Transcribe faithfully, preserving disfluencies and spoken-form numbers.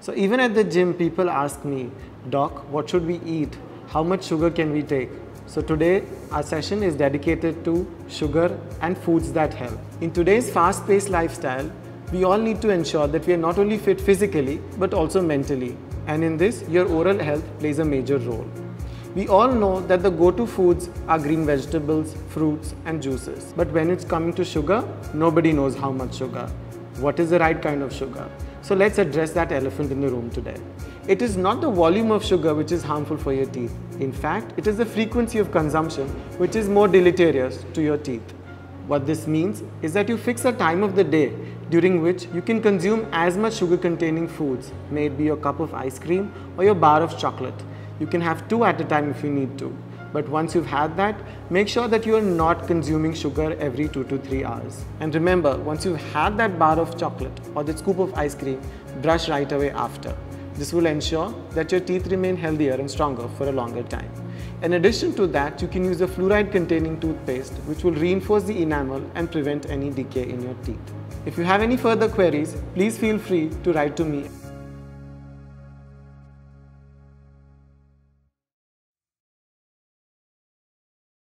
So even at the gym, people ask me, Doc, what should we eat? How much sugar can we take? So today, our session is dedicated to sugar and foods that help. In today's fast-paced lifestyle, we all need to ensure that we are not only fit physically, but also mentally. And in this, your oral health plays a major role. We all know that the go-to foods are green vegetables, fruits and juices. But when it's coming to sugar, nobody knows how much sugar. What is the right kind of sugar? So let's address that elephant in the room today. It is not the volume of sugar which is harmful for your teeth. In fact, it is the frequency of consumption which is more deleterious to your teeth. What this means is that you fix a time of the day during which you can consume as much sugar-containing foods, may it be your cup of ice cream or your bar of chocolate. You can have two at a time if you need to. But once you've had that, make sure that you are not consuming sugar every two to three hours. And remember, once you've had that bar of chocolate or that scoop of ice cream, brush right away after. This will ensure that your teeth remain healthier and stronger for a longer time. In addition to that, you can use a fluoride-containing toothpaste which will reinforce the enamel and prevent any decay in your teeth. If you have any further queries, please feel free to write to me.